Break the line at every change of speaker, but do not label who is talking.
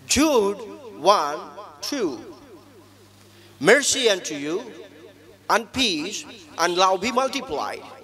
Jude 1, 2. Mercy unto you, and peace, and love be multiplied.